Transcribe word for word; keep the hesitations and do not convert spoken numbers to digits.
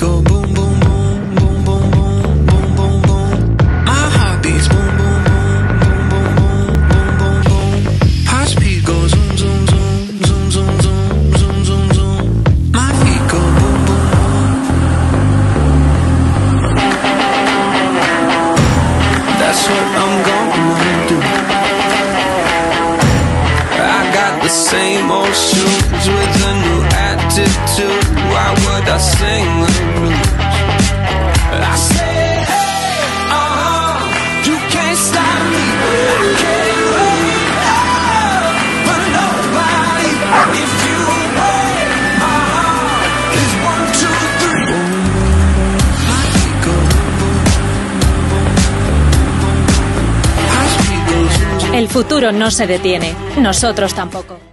go boom, boom, boom, boom, boom, boom, boom, boom, boom. My heart beats boom, boom, boom, boom, boom, boom, boom, boom, boom. High speed goes zoom, zoom, zoom, zoom, zoom, zoom, zoom, zoom, zoom. My feet go boom, boom, boom. That's what I'm gonna do. I got the same old shoes with a new attitude. Why would I sing the blues? I say, hey, uh-huh, you can't stop me. I can't wait up for nobody. If you wait, uh-huh, it's one, two, three. My feet go boom, boom, boom, boom, boom. My feet go zoom, zoom. El futuro no se detiene, nosotros tampoco.